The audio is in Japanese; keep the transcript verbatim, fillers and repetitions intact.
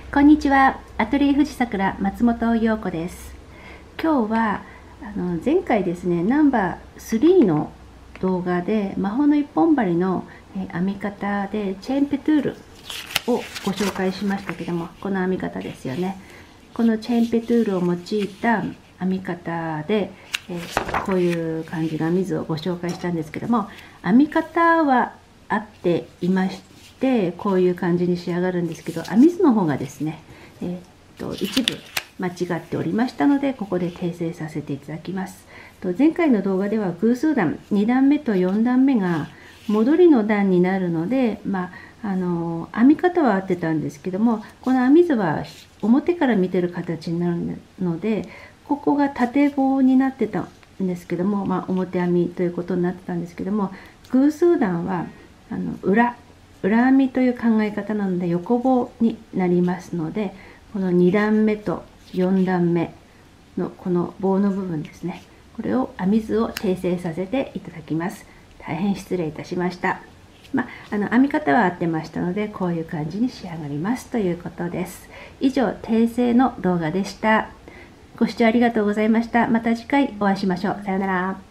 こんにちは。アトリエ富士桜松本陽子です。今日はあの前回ですね、ナンバースリーの動画で魔法の一本針の編み方でチェーンペトゥールをご紹介しましたけども、この編み方ですよね。このチェーンペトゥールを用いた編み方で、えー、こういう感じの編み図をご紹介したんですけども、編み方は合っていまして、こういう感じに仕上がるんですけど、編み図の方がですね、えー、っと一部間違っておりましたので、ここで訂正させていただきます。と前回の動画では偶数段に段目とよん段目が戻りの段になるので、まあ、あの編み方は合ってたんですけども、この編み図は表から見てる形になるので、ここが縦棒になってたんですけども、まあ、表編みということになってたんですけども、偶数段はあの裏裏編みという考え方なので横棒になりますので、このに段目とよん段目のこの棒の部分ですね、これを編み図を訂正させていただきます。大変失礼いたしました。まあ、あの編み方は合ってましたので、こういう感じに仕上がりますということです。以上、訂正の動画でした。ご視聴ありがとうございました。また次回お会いしましょう。さようなら。